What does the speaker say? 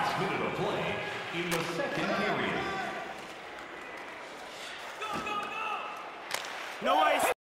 last minute of play in the second period. No ice.